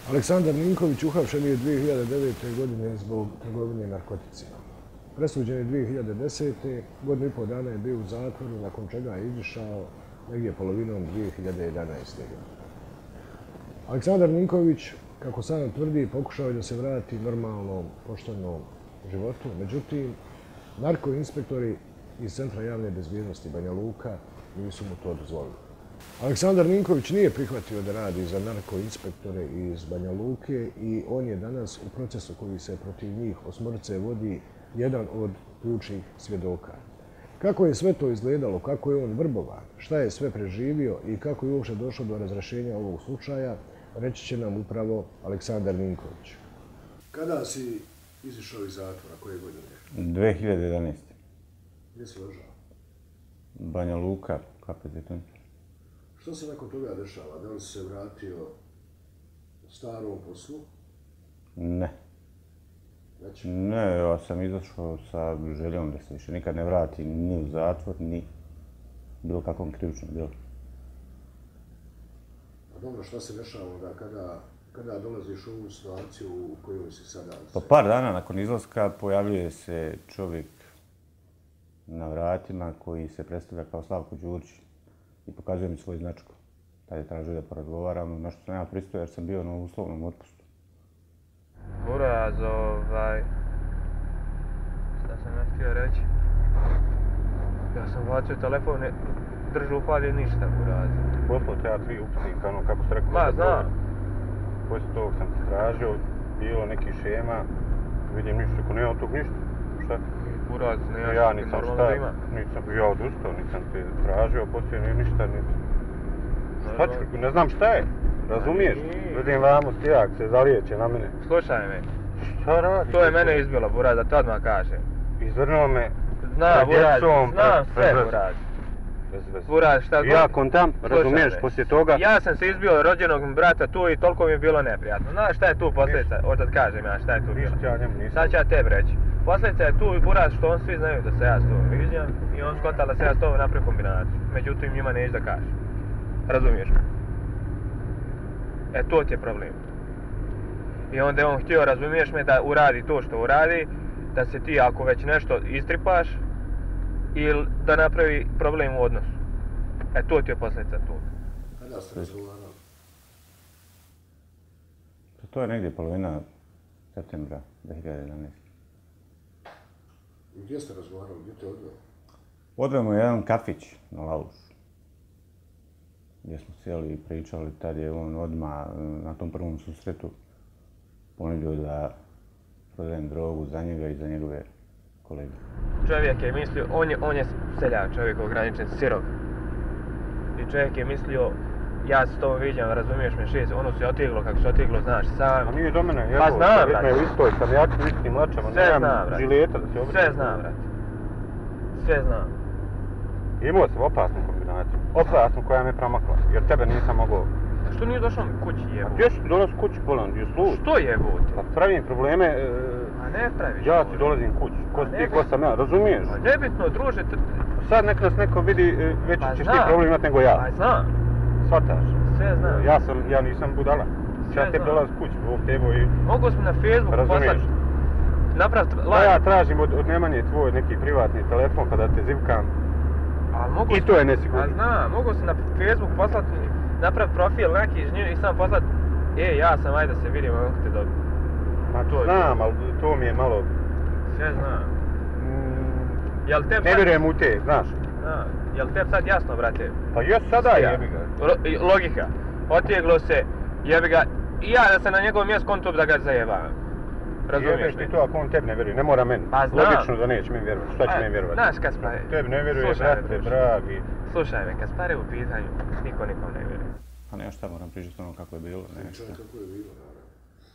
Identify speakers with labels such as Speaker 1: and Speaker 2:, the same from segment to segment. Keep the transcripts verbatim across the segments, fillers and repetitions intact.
Speaker 1: Aleksandar Ninković uhapšen je dvije hiljade devete. godine zbog trgovine narkoticima. Presuđen je dvije hiljade desete. Godinu i pol dana je bio u zatvoru, nakon čega je izišao negdje polovinom dvije hiljade jedanaeste. godine. Aleksandar Ninković, kako sam tvrdi, pokušao je da se vrati normalnom, poštenom životu. Međutim, narkoinspektori iz Centra javne bezbjednosti Banja Luka nisu mu to dozvolili. Aleksandar Ninković nije prihvatio da radi za narkoinspektore iz Banja Luke i on je danas u procesu koji se protiv njih osmorice vodi jedan od ključnih svjedoka. Kako je sve to izgledalo, kako je on vrbovan, šta je sve preživio i kako je uopšte došlo do razrješenja ovog slučaja, reći će nam upravo Aleksandar Ninković. Kada si izišao iz zatvora, koje godine?
Speaker 2: dvije hiljade jedanaeste.
Speaker 1: Gdje si ležao?
Speaker 2: Banja Luka, kapitan.
Speaker 1: Što se nakon toga dešava? Da li si se vratio starom poslu?
Speaker 2: Ne.
Speaker 1: Znači?
Speaker 2: Ne, ja sam izašao sa željom da se više nikad ne vrati ni u zatvor, ni bilo kakvom krivičnom djelu.
Speaker 1: A dobro, šta se dešava onda kada, kada dolaziš u ovu situaciju u kojoj si sada?
Speaker 2: Pa par dana nakon izlaska pojavljuje se čovjek na vratima koji se predstavlja kao Slavko Đurić i pokazuje mi svoju značku. Tad je tražio da porazgovaramo, na što sam ja pristao jer sam bio na uslovnom otpustu.
Speaker 3: Buraz, ovaj... Šta sam ja htio reći? Ja sam bacio telefon, držu upalje ništa, Buraz.
Speaker 4: Poslao te ja tri upitnika, ono kako se rekao...
Speaker 3: Ma, znam.
Speaker 4: Poslije tog sam ti tražio, bilo neki šema, vidim ništa, rekao nema od tog ništa. Šta?
Speaker 3: Buraz, ne ja,
Speaker 4: Ja nisam šta, nisam ja odustao, nisam te tražio, poslije nije ništa, ni... Šta ću, ne znam šta je, razumiješ? Vidim vamo stijak se zalijeće na mene.
Speaker 3: Slušaj me.
Speaker 4: Šta radi?
Speaker 3: To je mene izbilo, Buraz, da to odmah kažem.
Speaker 4: Izvrnuo me
Speaker 3: Zna, Buraz, znam sve,
Speaker 4: bez
Speaker 3: Buraz.
Speaker 4: Bez veze.
Speaker 3: Buraz, šta god...
Speaker 4: Ja kontam, razumiješ, poslije toga...
Speaker 3: Ja sam se izbio rođenog brata tu i toliko mi je bilo neprijatno. Znaš šta je tu posljedica? Odad kažem ja šta je tu bilo.
Speaker 4: Ja njemu nisam.
Speaker 3: Sad ću ja tebi reći. Posljedica je tu i Buraz što on svi znaju da se ja s tobom viđam i on skontao da se ja s tobom napravio kombinaciju. Međutim, njima neće da kaže. Razumiješ me? E, to ti je problem. I onda je on htio, razumiješ me, da uradi to što uradi, da se ti ako već nešto istripaš ili da napravi problem u odnosu. E, to ti je posljedica tu.
Speaker 1: Kada ste razgovarali?
Speaker 2: To je negdje polovina septembra dvije hiljade jedanaeste.
Speaker 1: I gdje ste razgovarali? Gdje te odveo?
Speaker 2: Odveo mu jedan kafić na Laušu, gdje smo sjeli i pričali. Tad je on odmah na tom prvom susretu ponudio da prodajem drogu za njega i za njegove kolege.
Speaker 3: Čovjek je mislio, on je, on je seljak, čovjek ograničen, sirov. I čovjek je mislio, ja se s tobom viđam, razumiješ me, šest, ono se otiglo kako se otiglo, znaš, sam...
Speaker 4: A nije do mene,
Speaker 3: pa
Speaker 4: evo,
Speaker 3: znam,
Speaker 4: vidno je u istoj, sam jak u istim lačama,
Speaker 3: sve znam,
Speaker 4: nemam
Speaker 3: brat.
Speaker 4: žileta da se obrati.
Speaker 3: Sve znam, brat. Sve znam.
Speaker 4: Imao sam opasnu kombinaciju, opasnu koja me promakla, jer tebe nisam mogao...
Speaker 3: Što nije došao mi kući
Speaker 4: A
Speaker 3: jebote?
Speaker 4: gdje ću ti dolaziti kući, Bolan, gdje služi?
Speaker 3: Što jebote?
Speaker 4: Pa pravim probleme, e,
Speaker 3: A ne praviš.
Speaker 4: ja ti dolazim kući, ko si ti, ko sam ja, razumiješ?
Speaker 3: Pa nebitno, druže, t...
Speaker 4: Sad nek nas neko vidi, e, već
Speaker 3: Pa
Speaker 4: ćeš
Speaker 3: znam.
Speaker 4: ti problem imati nego ja.
Speaker 3: Pa znam,
Speaker 4: Shvataš?
Speaker 3: sve znam.
Speaker 4: Ja sam, ja nisam budala.
Speaker 3: Sve
Speaker 4: Ja tebi
Speaker 3: znam.
Speaker 4: dolazim kući, Bog tebo i...
Speaker 3: Mogu smo na Facebooku
Speaker 4: Razumiješ?
Speaker 3: poslati, napraviti
Speaker 4: Pa
Speaker 3: live.
Speaker 4: ja tražim od, od Nemanje tvoj neki privatni telefon kada te zivkam.
Speaker 3: A mogu
Speaker 4: I to je nesigurno.
Speaker 3: A znam, mogu se na Facebooku poslati, napraviti profil neki iz nje i sam poslati, e, ja sam, ajde da se vidimo, kako te dobiti.
Speaker 4: Ma
Speaker 3: to je
Speaker 4: znam, ali to mi je malo...
Speaker 3: Sve znam.
Speaker 4: Mm,
Speaker 3: Jel tebi
Speaker 4: ne
Speaker 3: sad...
Speaker 4: vjerujem u te, znaš.
Speaker 3: Da, jel tebi sad jasno, brate?
Speaker 4: Pa jes sada
Speaker 3: Ja.
Speaker 4: jebi ga.
Speaker 3: Ro- Logika. Oteglo se, jebi ga, i ja da sam na njegovom mjestu kontu da ga zajebavam. Razumiješ
Speaker 4: Jebeš
Speaker 3: me?
Speaker 4: ti to ako on tebi ne vjeruje, ne mora meni.
Speaker 3: Pa znam.
Speaker 4: Logično da neće meni vjerovati, šta će
Speaker 3: A,
Speaker 4: meni vjerovati?
Speaker 3: Znaš, Kaspare,
Speaker 4: Tebi ne vjeruje,
Speaker 3: slušaj me,
Speaker 4: brate,
Speaker 3: druže.
Speaker 4: dragi.
Speaker 3: Slušaj me, Kaspare u pitanju, niko nikom ne vjeruje.
Speaker 2: A ne, šta moram pričati ono kako je bilo, nešto.
Speaker 1: Pričaj kako je bilo, naravno.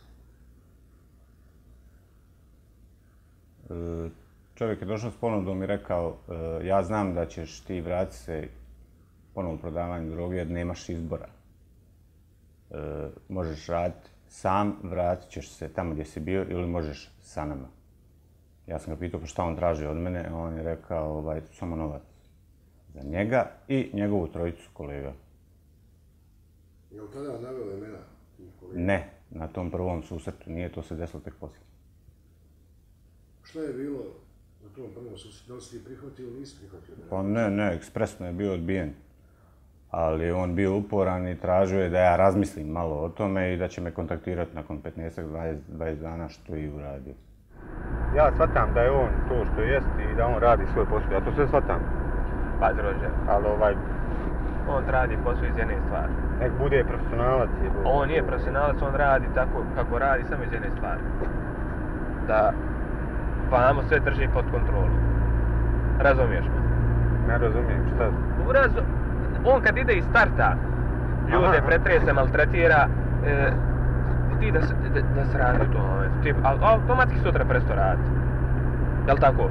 Speaker 2: E, Čovjek je došao s ponudom i rekao, e, ja znam da ćeš ti vratiti se ponovno prodavanju droge jer nemaš izbora. E, možeš raditi sam, vratit ćeš se tamo gdje si bio ili možeš sa nama. Ja sam ga pitao pa šta on traži od mene, a on je rekao ovaj, samo novac za njega i njegovu trojicu kolega.
Speaker 1: Je li tada naveo imena tih kolega?
Speaker 2: Ne, na tom prvom susretu, nije to se desilo tek poslije.
Speaker 1: Šta je bilo na tom prvom susretu? Da li si ti prihvatio ili nisi prihvatio?
Speaker 2: Pa ne, ne, ekspresno je bio odbijen. Ali on bio uporan i tražio je da ja razmislim malo o tome i da će me kontaktirati nakon petnaest do dvadeset dana, što je i uradio.
Speaker 4: Ja shvatam da je on to što jest i da on radi svoj posao, ja to sve shvatam.
Speaker 3: Pazi, Rođer,
Speaker 4: Ali ovaj,
Speaker 3: on radi posao iz jedne stvari.
Speaker 4: nek bude profesionalac. Je
Speaker 3: On nije profesionalac, on radi tako kako radi, samo iz jedne stvari. Da vamo sve drži pod kontrolom. Razumiješ me?
Speaker 4: Ne razumijem, šta?
Speaker 3: Razu... On kad ide iz starta, ljude
Speaker 4: Aha.
Speaker 3: pretrese, maltretira, e, ti da, se- da, da se radi u tom momentu. Ti, al, automatski sutra presto raditi. Jel' tako?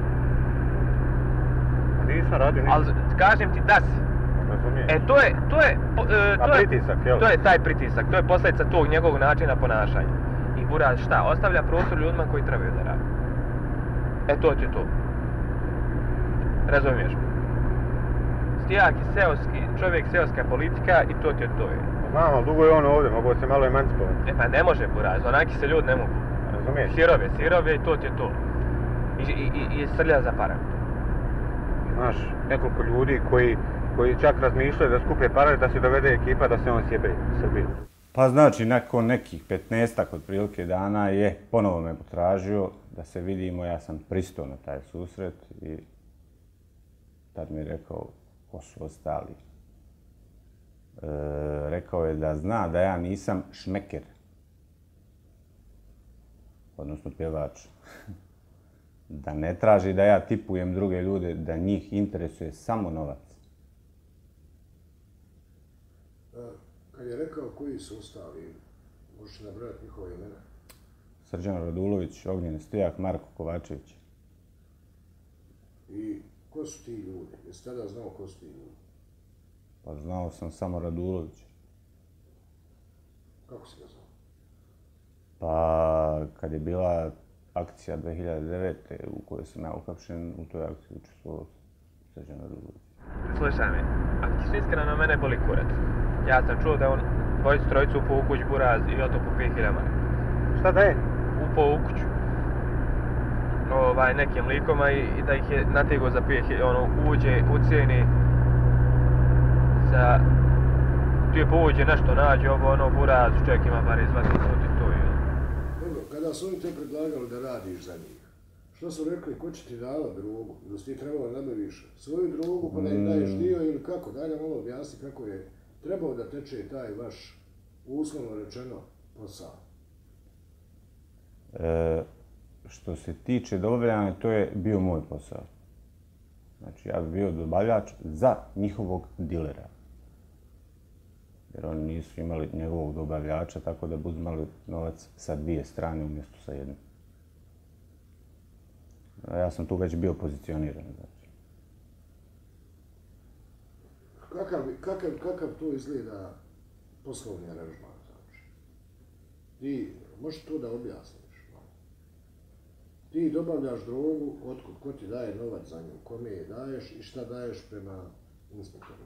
Speaker 4: Nisam radio ništa.
Speaker 3: Ali kažem ti da si.
Speaker 4: Razumijem.
Speaker 3: E to je, to je, po- e,
Speaker 4: A
Speaker 3: to je,
Speaker 4: pritisak, jel?
Speaker 3: to je taj pritisak, to je posljedica tog njegovog načina ponašanja. I Buraz šta? Ostavlja prostor ljudima koji trebaju da rade. E to ti je to. Razumiješ me? Stijak i seoski, čovjek seoska politika i to ti je to. Je.
Speaker 4: Znam, ali dugo je on ovdje, mogu se malo emancipovati.
Speaker 3: E pa ne može Buraz, onaki se ljudi ne mogu.
Speaker 4: Razumiješ?
Speaker 3: Sirove, sirove i to ti je to. I, i, i, i srlja za para.
Speaker 4: Znaš, nekoliko ljudi koji, koji čak razmišljaju da skupe pare, da se dovede ekipa da se on sjebe u Srbiji.
Speaker 2: Pa znači, nakon nekih petnaestak otprilike dana je ponovo me potražio da se vidimo, ja sam pristao na taj susret i tad mi je rekao ko su ostali. E, rekao je da zna da ja nisam šmeker, odnosno pjevač. Da ne traži da ja tipujem druge ljude, da njih interesuje samo novac.
Speaker 1: Kad je rekao koji su ostali, možeš nabrojati njihove imena?
Speaker 2: Srđan Radulović, Ognjen Stijak, Marko Kovačević.
Speaker 1: I ko su ti ljudi? Jesi tada znao ko su ti ljudi?
Speaker 2: Pa znao sam samo Radulović.
Speaker 1: Kako si ga znao?
Speaker 2: Pa kad je bila akcija dvije hiljade devete u kojoj sam ja uhapšen, u toj akciji učestvovao Srđan Radulović.
Speaker 3: Slušaj me, ako ti su iskreno, mene boli kurac. Ja sam čuo da je on dvojicu trojicu upao u kuć Buraz i oto po pet hiljada maraka.
Speaker 4: Šta da je?
Speaker 3: Upao u kuću. Ovaj, nekim likoma i, i da ih je nategao za pet hiljada, ono, uđe, ucijeni za... Ti uđe nešto, nađe ovo, ono, Buraz, čovjek ima bar izvati, to ti to je.
Speaker 1: Dobro, kada su oni te predlagali da radiš za njih, što su rekli, ko će ti davati drogu? Ili si ti trebalo da nabaviš svoju drogu pa da im daješ dio ili kako? Daj nam malo objasni kako je trebao da teče taj vaš, uslovno rečeno, posao.
Speaker 2: E, što se tiče dobavljanja, to je bio moj posao. Znači, ja bi bio dobavljač za njihovog dilera. Jer oni nisu imali njegovog dobavljača, tako da bi uzmali novac sa dvije strane umjesto sa jedne. Ja sam tu već bio pozicioniran. Znači.
Speaker 1: Kakav, kakav, kakav to izgleda poslovni aranžman, znači? Ti, možeš to da objasniš? Ti dobavljaš drogu, otkud, ko ti daje novac za nju, kome je daješ i šta daješ prema inspektorima?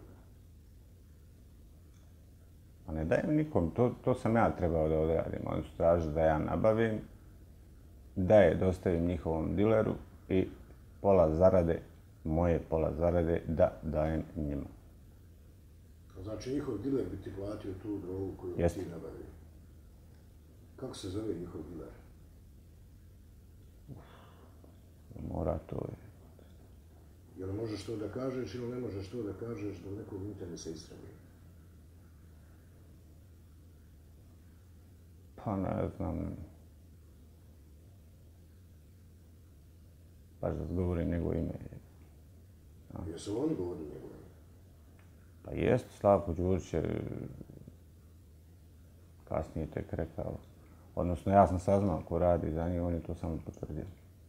Speaker 2: Pa ne dajem nikom, to, to sam ja trebao da odradim. Oni su tražili da ja nabavim, da je dostavim njihovom dileru i pola zarade, moje pola zarade, da dajem njima.
Speaker 1: Znači njihov diler bi ti platio tu drogu koju
Speaker 2: Jeste.
Speaker 1: ti nabavio. Kako se zove njihov diler?
Speaker 2: Mora to je.
Speaker 1: Jel možeš to da kažeš ili ne možeš to da kažeš da nekog interesa istrabi?
Speaker 2: Pa ne znam. Baš da zgovorim njegovo ime.
Speaker 1: Jesu li oni govorili njegovo ime?
Speaker 2: Pa jest, Slavko Đurić je kasnije tek rekao. Odnosno, ja sam saznao ko radi za njih, on je to samo potvrdio.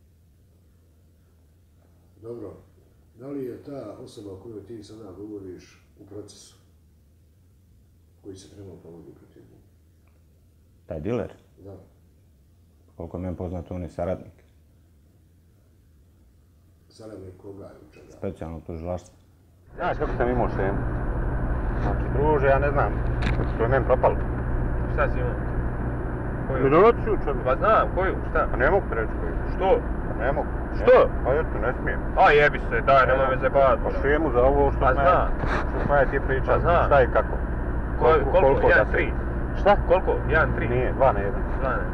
Speaker 1: Dobro, da li je ta osoba o kojoj ti sada govoriš u procesu koji se trenutno vodi protiv njih?
Speaker 2: Taj diler,
Speaker 1: Da.
Speaker 2: koliko me je poznato, on je saradnik.
Speaker 1: Saradnik koga je u čega?
Speaker 2: Specijalnog tužilaštva.
Speaker 4: Znaš kako sam imao šemu? Znači, druže, ja ne znam, to je meni propalo.
Speaker 3: Šta si imao? Koju?
Speaker 4: Miloraciju čemu?
Speaker 3: Pa znam, koju, šta?
Speaker 4: Pa ne mogu ti reći koju.
Speaker 3: Što?
Speaker 4: Pa ne mogu.
Speaker 3: Što?
Speaker 4: Pa eto, ne smijem.
Speaker 3: A jebi se, daj, nemoj me zajebavati.
Speaker 4: Pa šemu za ovo što
Speaker 3: Pa
Speaker 4: smo
Speaker 3: znam.
Speaker 4: što smo ja ti pričali.
Speaker 3: Pa znam.
Speaker 4: Šta i kako?
Speaker 3: Koliko? Koliko?
Speaker 4: da
Speaker 3: jedan,
Speaker 4: se-
Speaker 3: tri.
Speaker 4: Šta?
Speaker 3: Koliko? jedan, tri.
Speaker 4: Nije, dva na jedan.
Speaker 3: Dva ne.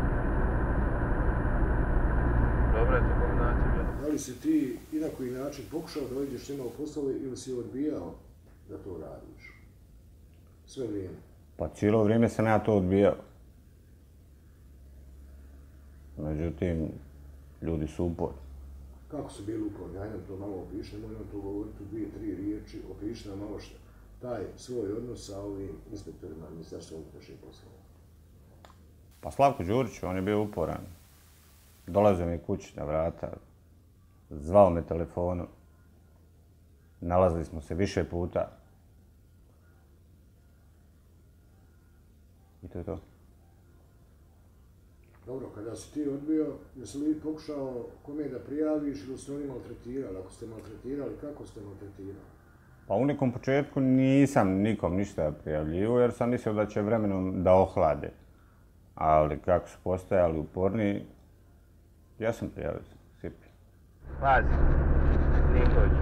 Speaker 3: Dobro je to kombinacija.
Speaker 1: Da li si ti i na koji način pokušao da ideš s njima u poslove ili si odbijao da to radiš? Sve vrijeme.
Speaker 2: Pa cijelo vrijeme sam ja to odbijao. Međutim, ljudi su uporni.
Speaker 1: Kako su bili uporni? Ajde nam to malo opiši, nemoj nam to govoriti u dvije, tri riječi, opiši nam malo što taj svoj odnos sa ovim inspektorima Ministarstva unutrašnjih poslova.
Speaker 2: Pa Slavko Đurić, on je bio uporan. Dolazio mi kući na vrata, zvao me telefonom. Nalazili smo se više puta. I to je to.
Speaker 1: Dobro, kada si ti odbio, jesi li pokušao kome da prijaviš ili ste oni maltretirali? Ako ste maltretirali, kako ste maltretirali?
Speaker 2: Pa u nekom početku nisam nikom ništa prijavljivao jer sam mislio da će vremenom da ohlade. Ali kako su postajali uporni, ja sam prijavio Sipi.
Speaker 3: Pazi, Niković,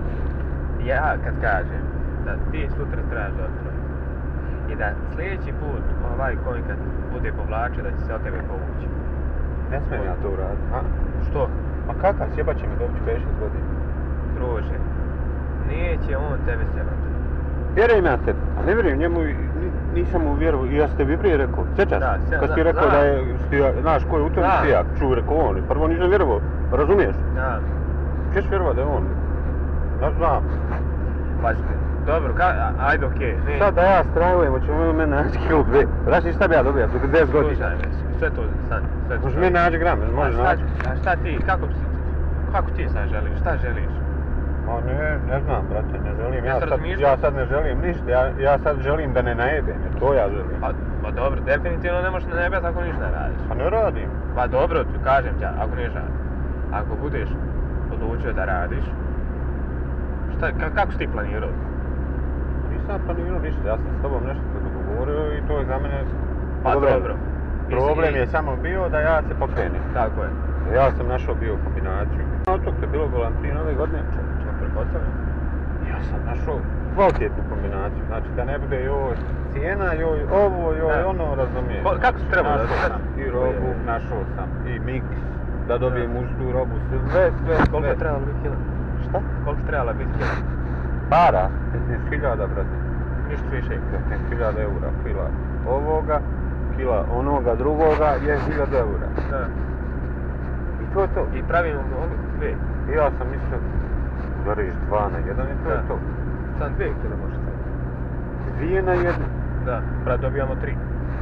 Speaker 3: ja kad kažem da ti sutra trebaš da otvorim i da sljedeći put ovaj konj kad bude povlačio da će se od tebe povući.
Speaker 4: Ne smijem ja to uraditi. A?
Speaker 3: Što?
Speaker 4: Ma kakav, sjebat će me doći pet šest godina.
Speaker 3: Druže, neće on tebe sebati.
Speaker 4: Vjerujem ja tebi, a ne vjerujem njemu, i ni- nisam mu vjerovao, i ja sam tebi prije rekao, sjećaš
Speaker 3: Da,
Speaker 4: se?
Speaker 3: sje-
Speaker 4: Kad si ti
Speaker 3: da,
Speaker 4: rekao
Speaker 3: znam.
Speaker 4: da je stijak, znaš ko je u tom
Speaker 3: Da.
Speaker 4: stijak, čuo, rekao on, prvo nisam vjerovao, razumiješ?
Speaker 3: Da,
Speaker 4: Češ vjerovao da je on? Ja znam.
Speaker 3: pazi, dobro, ka, a- ajde okej. ne-
Speaker 4: Sad da ja strajujem, hoćemo meni naći kilo dve. Znaš ti šta bi ja dobio, do deset godina?
Speaker 3: Slušaj me, sve to, sad, sve to.
Speaker 4: Možeš meni naći gram, jel
Speaker 3: A
Speaker 4: možeš
Speaker 3: šta,
Speaker 4: naći?
Speaker 3: a šta ti, kako, si- kako ti sad želiš, šta želiš?
Speaker 4: Ma ne, ne znam, brate, ne želim. Ja
Speaker 3: Jesi
Speaker 4: sad,
Speaker 3: razmišljao?
Speaker 4: ja sad ne želim ništa, ja, ja sad želim da ne najebem, jer to ja želim.
Speaker 3: Pa, pa dobro, definitivno ne možeš ne nebet ako ništa ne radiš.
Speaker 4: Pa ne radim.
Speaker 3: Pa dobro, tu kažem ti, ako ništa radiš. Ako budeš odlučio da radiš, šta, ka, kako si ti planirao?
Speaker 4: Nisam planirao ništa, ja sam s tobom nešto se dogovorio i to je za mene
Speaker 3: Pa
Speaker 4: problem.
Speaker 3: dobro.
Speaker 4: Problem
Speaker 3: I-
Speaker 4: je samo bio da ja se pokrenem.
Speaker 3: Tako je.
Speaker 4: Ja sam našao bio kombinaciju. Od tog je bilo golan prije nove godine.
Speaker 3: Što pretpostavljam?
Speaker 4: Ja sam našao kvalitetnu kombinaciju. Znači da ne bude joj cijena, joj ovo, joj
Speaker 3: Da.
Speaker 4: ono, razumiješ.
Speaker 3: Ko- kako si trebao da-
Speaker 4: Našao sam i robu, našao sam i miks, da dobijem uz tu robu sve, sve, sve.
Speaker 3: Koliko je
Speaker 4: sve.
Speaker 3: trebalo biti kila?
Speaker 4: Šta?
Speaker 3: Koliko je trebalo biti kila?
Speaker 4: Para? petnaest hiljada, brate.
Speaker 3: Ništa više.
Speaker 4: petnaest hiljada eura kila ovoga, kila onoga drugoga je hiljada eura.
Speaker 3: Da.
Speaker 4: I to je to.
Speaker 3: I pravimo ono dve.
Speaker 4: I ja sam mislio, udariš dva na jedan i to
Speaker 3: Da.
Speaker 4: je to.
Speaker 3: Sam dve kila može staviti.
Speaker 4: Dvije na jednu.
Speaker 3: Da, brat dobijamo tri.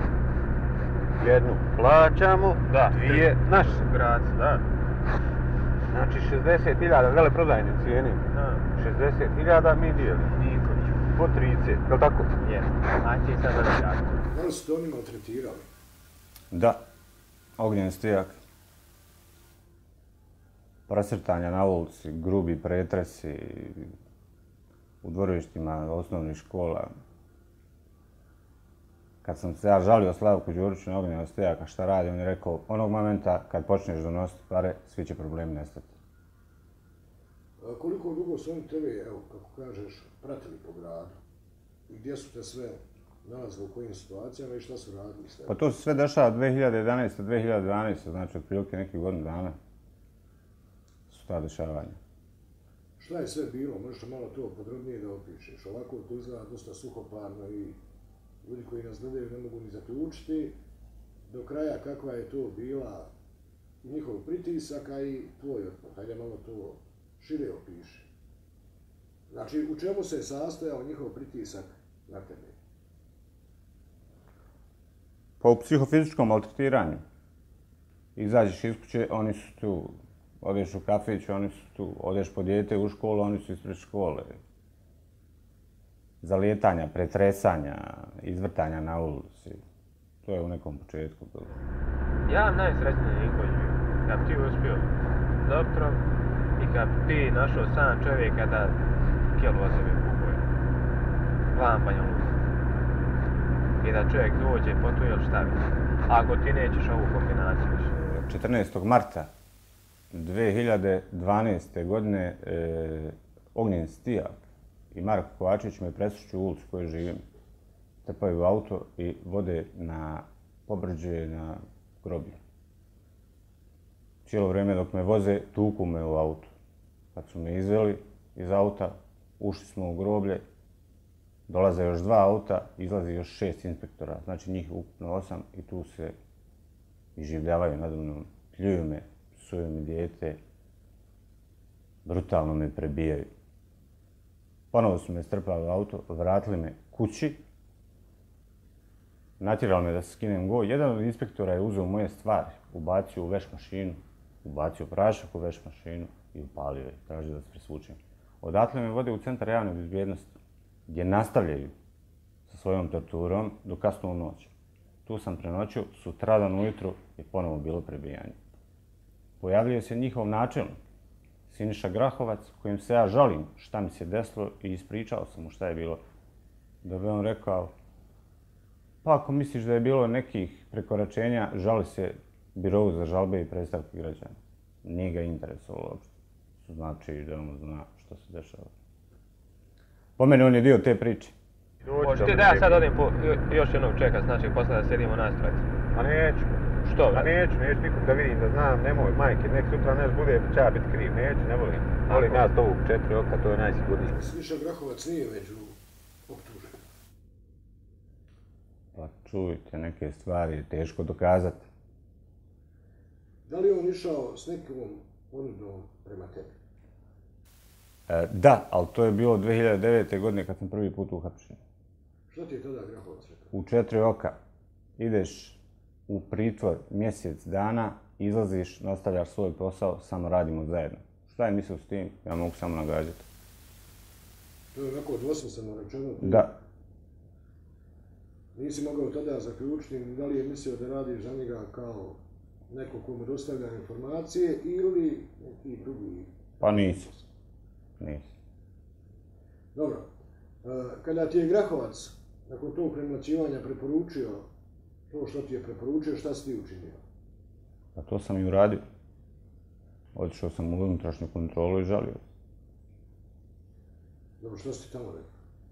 Speaker 4: Jednu plaćamo,
Speaker 3: Da.
Speaker 4: dvije naše.
Speaker 3: Grac, da.
Speaker 4: Znači šezdeset hiljada veleprodajne cijene.
Speaker 3: Da.
Speaker 4: šezdeset hiljada mi dijelimo.
Speaker 3: Niković.
Speaker 4: Po trideset, jel tako?
Speaker 3: Jeste. Ajde ti sad da jako.
Speaker 1: Da li su te oni maltretirali?
Speaker 2: Da, ognjen stijak. Presrtanja na ulici, grubi pretresi u dvorištima osnovnih škola. Kad sam se ja žalio Slavku Đuriću na ognjenog stijaka šta radi, on je rekao onog momenta kad počneš donositi pare, svi će problemi nestati.
Speaker 1: A koliko dugo su oni tebe, evo, kako kažeš, pratili po gradu? I gdje su te sve nalazili, u kojim situacijama i šta su radili s tebe?
Speaker 2: Pa to se sve dešava dvije hiljade jedanaeste. dvije hiljade dvanaeste. znači otprilike nekih godinu dana su ta dešavanja.
Speaker 1: Šta je sve bilo? Možeš li malo to podrobnije da opišeš? Ovako to izgleda dosta suhoparno i ljudi koji nas gledaju ne mogu ni zaključiti do kraja kakva je to bila njihov pritisak, a i tvoj otpor. Hajde malo to šire opiši. Znači, u čemu se je sastojao njihov pritisak na tebe?
Speaker 2: Pa u psihofizičkom maltretiranju. Izađeš iz kuće, oni su tu. Odeš u kafić, oni su tu. Odeš po dijete u školu, oni su ispred škole. Zalijetanja, pretresanja, izvrtanja na ulici. To je u nekom početku bilo.
Speaker 3: Ja najsrećniji Niković bio. Kad bi ti uspio s doktorom i kad bi ti našao sam čovjeka da kilu od sebe kupuje. Lampanja ulici. I da čovjek dođe, potuje ili šta već. Ako ti nećeš ovu kombinaciju više.
Speaker 2: četrnaestog marta dve hiljade dvanaeste. godine e, Ognjen Stijak i Marko Kovačević me presreću u ulicu u kojoj živim. Trpaju auto i vode na pobrđe na groblje. Cijelo vrijeme dok me voze, tuku me u auto. Kad su me izveli iz auta, ušli smo u groblje, dolaze još dva auta, izlazi još šest inspektora, znači njih ukupno osam i tu se iživljavaju nado mnom, pljuju me, psuju mi dijete, brutalno me prebijaju. Ponovo su me strpali u auto, vratili me kući, natjerali me da se skinem go. Jedan od inspektora je uzeo moje stvari, ubacio u veš mašinu, ubacio prašak u veš mašinu i upalio je, tražio da se presvučem. Odatle me vode u centar javne bezbjednosti, gdje nastavljaju sa svojom torturom do kasnu u noć. Tu sam prenoćio, sutradan ujutro je ponovo bilo prebijanje. Pojavljuje se njihov načelnik, Siniša Grahovac, kojim se ja žalim šta mi se desilo i ispričao sam mu šta je bilo. Da bi on rekao, pa ako misliš da je bilo nekih prekoračenja, žali se Birovu za žalbe i predstavke građana. Nije ga interesovalo uopšte. Znači da on zna što se dešava. Po meni on je dio te priče.
Speaker 3: Hoćeš ti da ja sad odim po još jednog čeka, znači posle da sjedimo nas trojica?
Speaker 4: Ma neću.
Speaker 3: Što?
Speaker 4: Ma neću, neću nikom da vidim, da znam, nemoj, majke, nek sutra neš bude, će ja biti kriv, neću, ne volim. Volim ja to u četiri oka, to je najsigurnije.
Speaker 1: Siniša Grahovac nije među optuženim.
Speaker 2: Pa čujte, neke stvari je teško dokazati.
Speaker 1: Da li je on išao s nekom ponudom prema tebi?
Speaker 2: E, da, ali to je bilo dve hiljade devete. godine kad sam prvi put uhapšen.
Speaker 1: Što ti je tada Grahovac rekao?
Speaker 2: U četiri oka ideš u pritvor mjesec dana, izlaziš, nastavljaš svoj posao, samo radimo zajedno. Šta je mislio s tim? Ja mogu samo nagađati.
Speaker 1: To je onako dvosmisleno rečeno.
Speaker 2: Da.
Speaker 1: Nisi mogao tada zaključiti da li je mislio da radiš za njega kao neko ko mu dostavlja informacije ili neki drugi.
Speaker 2: Pa nisi. Nisi.
Speaker 1: Dobro. Kada ti je Grahovac nakon tog premlaćivanja preporučio to što ti je preporučio, šta si ti učinio?
Speaker 2: A to sam i uradio. Otišao sam u unutrašnju kontrolu i žalio.
Speaker 1: Dobro, što si ti tamo rekao?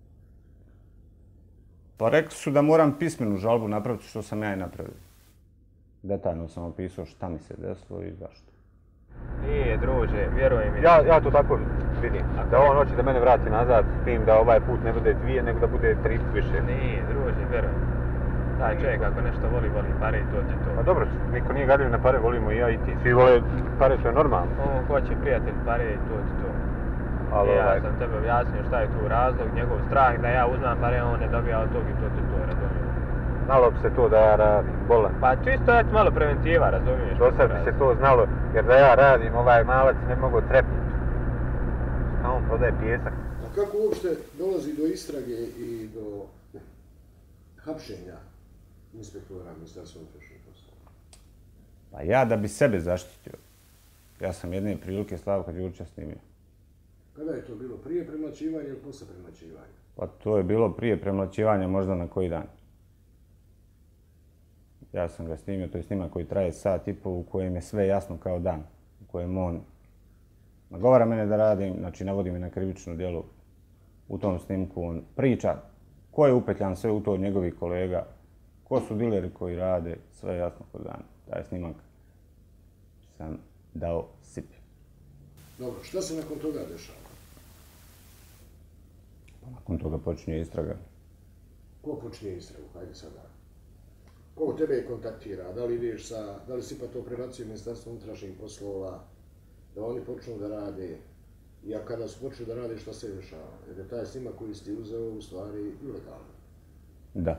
Speaker 2: Pa rekli su da moram pismenu žalbu napraviti što sam ja i napravio. Detaljno sam opisao šta mi se desilo i zašto.
Speaker 3: Nije, druže, vjeruj mi.
Speaker 4: Ja, ja to tako vidim, da on hoće da mene vrati nazad s tim da ovaj put ne bude dvije, nego da bude tri više.
Speaker 3: Nije, druže, vjeruj mi. Taj čovjek ako nešto voli, voli pare i to ti to.
Speaker 4: Pa dobro, niko nije gadljiv na pare, volimo i ja i ti. Svi vole pare, što je normalno.
Speaker 3: On hoće prijatelj pare i to ti to.
Speaker 4: Ali,
Speaker 3: I ja
Speaker 4: ovaj...
Speaker 3: sam tebe objasnio šta je tu razlog, njegov strah da ja uzmam pare, on ne dobija od tog i to ti to, razumiješ.
Speaker 4: Znalo bi se to da ja radim, bolan.
Speaker 3: Pa čisto je malo preventiva, razumiješ.
Speaker 4: Do sad bi se to znalo, jer da ja radim, ovaj malac ne mogu trepnuti. A on prodaje pijesak.
Speaker 1: A kako uopšte dolazi do istrage i do hapšenja inspektora Ministarstva unutrašnjih poslova?
Speaker 2: Pa ja da bi sebe zaštitio, ja sam jedne prilike Slavka Đurića snimio.
Speaker 1: Kada je to bilo? Prije premlaćivanja ili posle premlaćivanja?
Speaker 2: Pa to je bilo prije premlaćivanja, možda na koji dan. Ja sam ga snimio, to je snimak koji traje sat i pol, u kojem je sve jasno kao dan. U kojem on nagovara mene da radim, znači navodi me na krivično djelo. U tom snimku on priča ko je upetljan sve u to od njegovih kolega, ko su dileri koji rade, sve je jasno kao dan. Taj snimak sam dao Sipi.
Speaker 1: Dobro, šta se nakon toga dešava?
Speaker 2: Nakon toga počinje istraga.
Speaker 1: Ko počinje istragu? Hajde sada. Ko tebe kontaktira? Da li ideš sa, da li si pa to prebacuje Ministarstvo unutrašnjih poslova, da oni počnu da rade? I a kada su počeli da rade, šta se dešava? Jer je taj snimak koji si uzeo u stvari ilegalno.
Speaker 2: Da.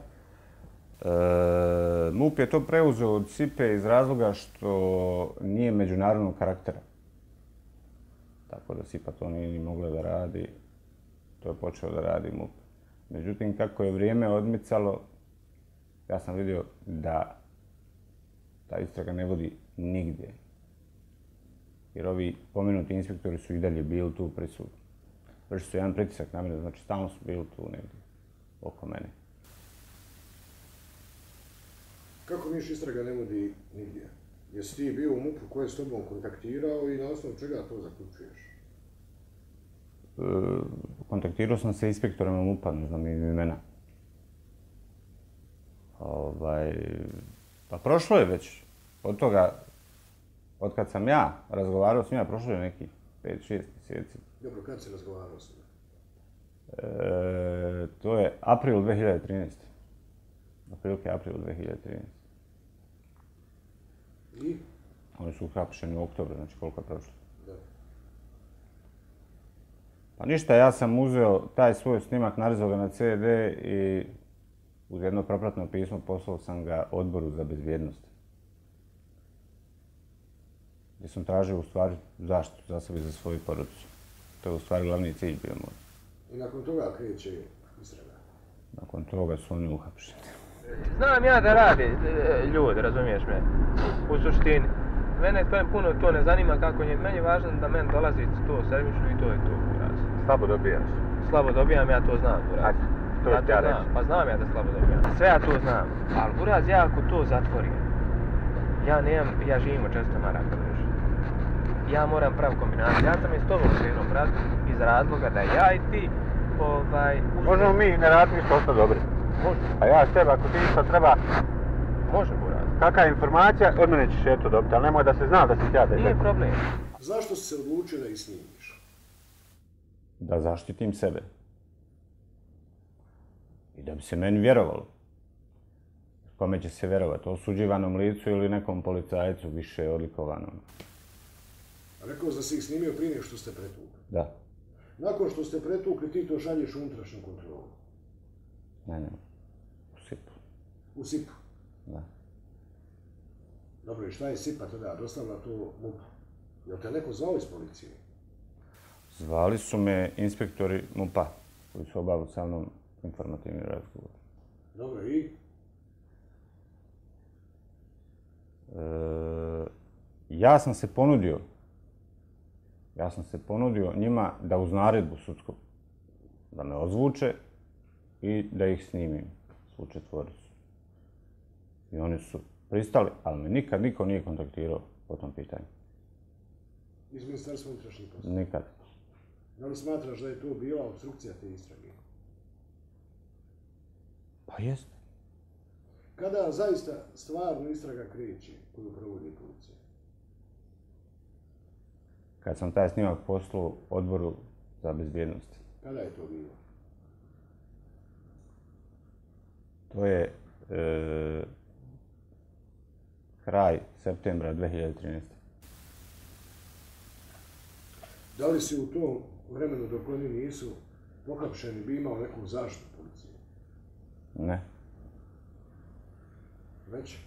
Speaker 2: E, MUP je to preuzeo od Sipe iz razloga što nije međunarodnog karaktera. Tako da Sipa to nije ni mogla da radi, to je počeo da radi MUP. Međutim, kako je vrijeme odmicalo, ja sam vidio da ta istraga ne vodi nigdje. Jer ovi pomenuti inspektori su i dalje bili tu prisutni. Vrši su jedan pritisak na mene, znači stalno su bili tu negdje oko mene.
Speaker 1: Kako miš istraga ne vodi nigdje? Jesi ti bio u MUP-u koji je s tobom kontaktirao i na osnovu čega to zaključuješ?
Speaker 2: E, kontaktirao sam se inspektorima MUP-a, ne znam im imena. Ovaj, pa prošlo je već. Od toga, od kad sam ja razgovarao s njima, prošlo je nekih pet šest mjeseci.
Speaker 1: Dobro, kad si razgovarao s njima?
Speaker 2: E, to je april dvije hiljade trinaeste. Otprilike april dvije hiljade trinaeste.
Speaker 1: I?
Speaker 2: Oni su uhapšeni u oktobru, znači koliko je prošlo.
Speaker 1: Da.
Speaker 2: Pa ništa, ja sam uzeo taj svoj snimak, narezao ga na ce de i uz jedno propratno pismo poslao sam ga odboru za bezbjednost. Gdje sam tražio u stvari zaštitu za sebe i za svoju porodicu. To je u stvari glavni cilj bio moj.
Speaker 1: I nakon toga kreće istraga?
Speaker 2: Nakon toga su oni uhapšeni.
Speaker 3: Znam ja da radi ljudi, razumiješ me, u suštini. Mene puno to ne zanima kako je, meni je važno da meni dolazi to sedmično i to je to, buraz.
Speaker 4: Slabo dobijaš.
Speaker 3: Slabo dobijam, ja to znam, buraz.
Speaker 4: Ajde, to
Speaker 3: ja
Speaker 4: ću ja
Speaker 3: znam,
Speaker 4: reći.
Speaker 3: pa znam ja da slabo dobijam. Sve ja to znam, ali buraz, ja ako to zatvorim, ja nemam, ja živim od četiristo maraka, buraz. Ja moram prav kombinaciju, ja sam i s tobom krenuo, brat, iz razloga da ja i ti, ovaj...
Speaker 4: Možemo mi ne raditi ništa ostati dobri.
Speaker 3: Može.
Speaker 4: A ja s tebe, ako ti ništa treba,
Speaker 3: Može, buraz.
Speaker 4: kakva je informacija, od mene ćeš eto dobiti, ali nemoj da se zna da si ja da je
Speaker 3: Nije
Speaker 4: tako.
Speaker 3: problem.
Speaker 1: Zašto si se odlučio da ih snimiš?
Speaker 2: Da zaštitim sebe. I da bi se meni vjerovalo. Kome će se vjerovati? Osuđivanom licu ili nekom policajcu više odlikovanom?
Speaker 1: Rekao da si ih snimio prije nego što ste pretukli.
Speaker 2: Da.
Speaker 1: Nakon što ste pretukli, ti to šalješ u unutrašnju kontrolu.
Speaker 2: Ne, ne. U sipu.
Speaker 1: U sipu.
Speaker 2: Da.
Speaker 1: Dobro, i šta je sipa tada? Dostavila to MUP. Jel te neko zvao iz policije?
Speaker 2: Zvali su me inspektori MUP-a koji su obavili sa mnom informativni razgovor.
Speaker 1: Dobro, i?
Speaker 2: E, ja sam se ponudio Ja sam se ponudio njima da uz naredbu sudsku da me ozvuče i da ih snimim, svu četvoricu. I oni su pristali, ali me nikad niko nije kontaktirao po tom pitanju.
Speaker 1: Iz Ministarstva unutrašnjih poslova?
Speaker 2: Nikad.
Speaker 1: Da li smatraš da je to bila obstrukcija te istrage?
Speaker 2: Pa jest.
Speaker 1: Kada zaista stvarno istraga kreće koju provodi policija?
Speaker 2: Kad sam taj snimak poslao odboru za bezbjednost.
Speaker 1: Kada je to bilo?
Speaker 2: To je e, kraj septembra dvije hiljade trinaeste.
Speaker 1: Da li si u tom vremenu dok oni nisu pohapšeni bi imao neku zaštitu policije?
Speaker 2: Ne,
Speaker 1: Već?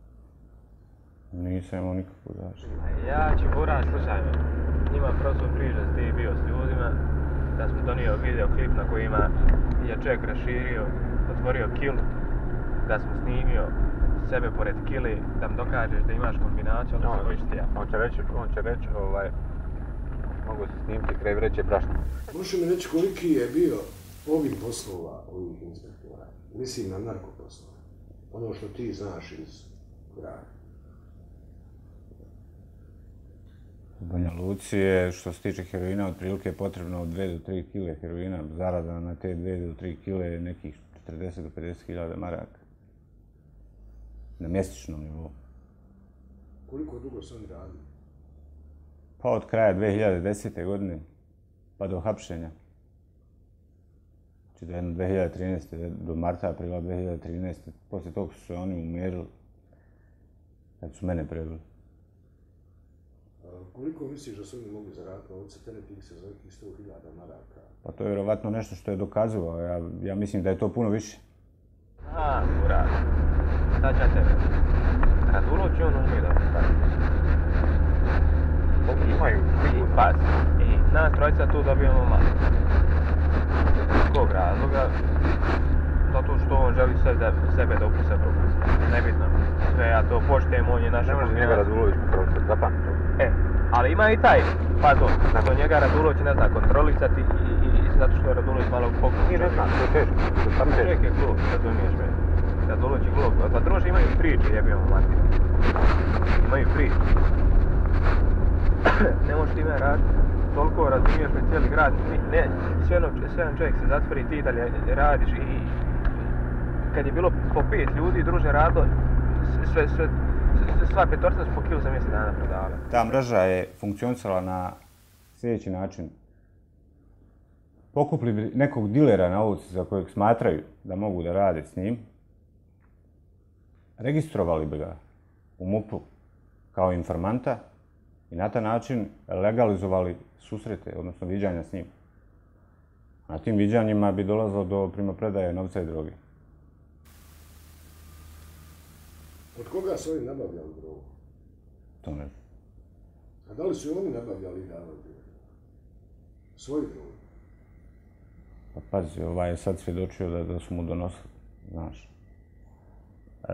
Speaker 2: nisam imao nikakvu zaštitu.
Speaker 3: Ja ću, buraz, slušaj me. Njima prosto priča da ti bio s ljudima, da smo donio videoklip na kojima je čovjek raširio, otvorio kilu, da smo snimio sebe pored kili, da mi dokažeš da imaš kombinaciju, onda se bojiš ti ja.
Speaker 4: On će reći, on će reći, ovaj, mogu se snimiti kraj vreće brašna.
Speaker 1: Možeš mi reći koliki je bio ovih poslova ovih inspektora? Mislim na narkoposlova. Ono što ti znaš iz grada.
Speaker 2: U Banja Luci je, što se tiče heroina, otprilike potrebno od dvije do tri kile heroina. Zarada na te dvije do tri kile je nekih četrdeset do pedeset hiljada maraka. Na mjesečnom nivou.
Speaker 1: Koliko dugo su oni radili?
Speaker 2: Pa od kraja dvije hiljade desete. godine pa do hapšenja. Znači do jedno dvije hiljade trinaeste. do marta, aprila dvije hiljade trinaeste. Poslije toga su se oni umirili kad su mene preveli.
Speaker 1: Koliko misliš da su oni mogli zaraditi novca, tereti ih se za nekih sto hiljada maraka?
Speaker 2: Pa to je vjerovatno nešto što je dokazivao. Ja, ja mislim da je to puno više.
Speaker 3: A, buraz, šta će tebe? Radulović i on uzme da postavi.
Speaker 4: Mogu imaju,
Speaker 3: I pas, i nas trojica tu dobijemo malo. Iz kog razloga? Zato što on želi sebe, sebe da upise propustiti. Nebitno. Sve ja to poštujem, on je naša
Speaker 4: ne može njega Radulović kontrolisati, zapamti to.
Speaker 3: E, ali ima i taj fazon. Zato njega Radulović ne zna kontrolisati i, i, i zato što je Radulović malo pokušao.
Speaker 4: Nije ne znam, to je teško, to je stvarno
Speaker 3: Čovjek
Speaker 4: teško.
Speaker 3: je glup, razumiješ me. Sad dolazi glog. Pa druže imaju priče, jebimo mati. Imaju priče. Ne možeš ti me raditi. Toliko razumiješ me cijeli grad. Ne, sve jedan čovjek se zatvori, ti dalje radiš i kad je bilo po pet ljudi, druže radilo, sve, sve, sva petorca su po kilu za mjesec dana prodala.
Speaker 2: Ta mreža je funkcionisala na sljedeći način. Pokupili bi nekog dilera na ulici za kojeg smatraju da mogu da rade s njim, registrovali bi ga u MUP-u kao informanta i na taj način legalizovali susrete, odnosno viđanja s njim. Na tim viđanjima bi dolazilo do primopredaje novca i droge.
Speaker 1: Od koga su oni nabavljali drogu?
Speaker 2: To ne znam.
Speaker 1: A da li su oni nabavljali i davali drogu? Svoju drogu?
Speaker 2: Pa pazi, ovaj je sad svjedočio da, da su mu donosili, znaš. E,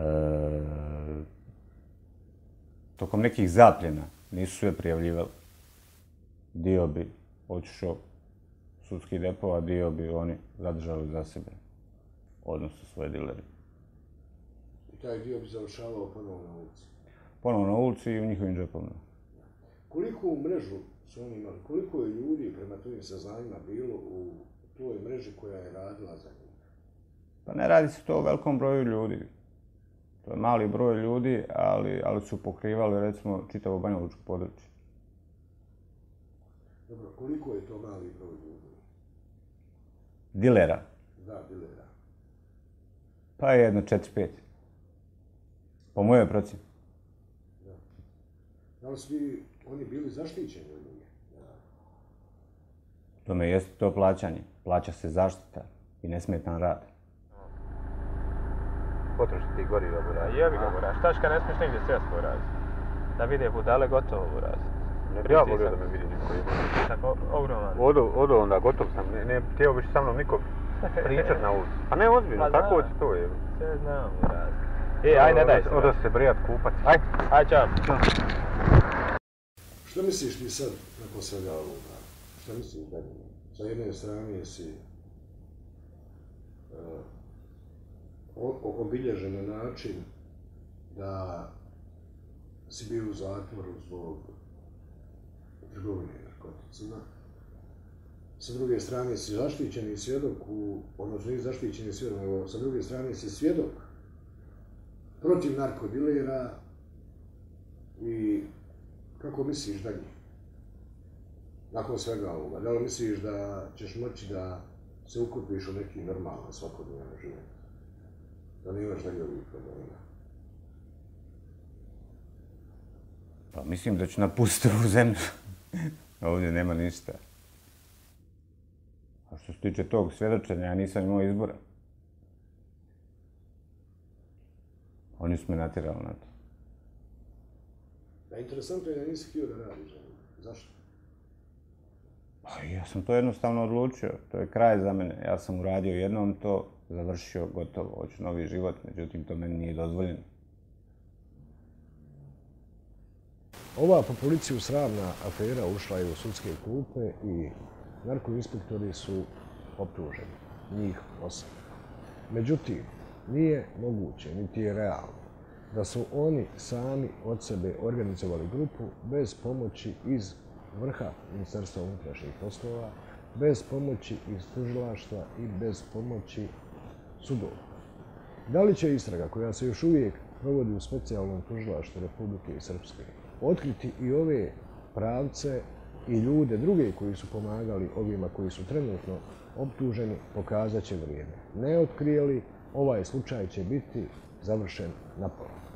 Speaker 2: tokom nekih zapljena nisu sve prijavljivali. Dio bi otišao sudski depo, a dio bi oni zadržali za sebe, odnosno svoje dileri.
Speaker 1: I taj dio bi završavao ponovo na ulici?
Speaker 2: Ponovo na ulici i u njihovim džepovima.
Speaker 1: Koliko mrežu su oni imali? Koliko je ljudi prema tvojim saznanjima bilo u toj mreži koja je radila za njih?
Speaker 2: Pa ne radi se to o velikom broju ljudi. To je mali broj ljudi, ali, ali su pokrivali, recimo, čitavo banjalučko područje.
Speaker 1: Dobro, koliko je to mali broj ljudi?
Speaker 2: Dilera?
Speaker 1: Da, dilera.
Speaker 2: Pa je jedno četiri pet. Po mojoj procjeni.
Speaker 1: Da. Da li su oni bili zaštićeni od njih?
Speaker 2: Tome jeste to plaćanje. Plaća se zaštita i nesmetan rad.
Speaker 3: Potroši ti goriva, buraz. Jebi ga, buraz. Šta kad ne smiješ negdje sjest, buraz? Da vide budale gotovo, buraz.
Speaker 4: Ne bi ja volio da me vidi niko ima.
Speaker 3: Tako ogroman.
Speaker 4: Odo, odo onda, gotov sam. Ne, ne htio biš sa mnom niko pričat na ulici. Pa ne ozbiljno,
Speaker 3: Pa
Speaker 4: tako
Speaker 3: da.
Speaker 4: će to je.
Speaker 3: Sve znam, buraz. E, aj, ne daj se.
Speaker 4: Odo se brijat, kupac.
Speaker 3: Aj, aj, čao.
Speaker 1: Što misliš ti sad nakon svega ovoga? Što misliš da sa jedne strane si uh, obilježen na način da si bio u zatvoru zbog trgovine narkoticima. Sa druge strane si zaštićeni svjedok, u, odnosno nije zaštićeni svjedok, nego sa druge strane si svjedok protiv narkodilera i kako misliš dalje? Nakon svega ovoga, da li misliš da ćeš moći da se ukupiš u neki normalan svakodnevni život? Da nemaš dalje ovih problema?
Speaker 2: Pa mislim da ću napustiti ovu zemlju. Ovdje nema ništa. A što se tiče tog svjedočenja, ja nisam imao izbora. Oni su me natjerali na to.
Speaker 1: Da, interesantno je da nisi htio da radiš. Zašto?
Speaker 2: Pa ja sam to jednostavno odlučio. To je kraj za mene. Ja sam uradio jednom to, završio, gotovo, hoću novi život, međutim to meni nije dozvoljeno.
Speaker 1: Ova po policiju sramna afera ušla je u sudske klupe i narkoinspektori su optuženi, njih osam. Međutim, nije moguće, niti je realno, da su oni sami od sebe organizovali grupu bez pomoći iz vrha Ministarstva unutrašnjih poslova, bez pomoći iz tužilaštva i bez pomoći sudova. Da li će istraga, koja se još uvijek provodi u specijalnom tužilaštvu Republike Srpske, otkriti i ove pravce i ljude druge koji su pomagali ovima koji su trenutno optuženi, pokazat će vrijeme. Ne otkrije li, ovaj slučaj će biti završen na pola.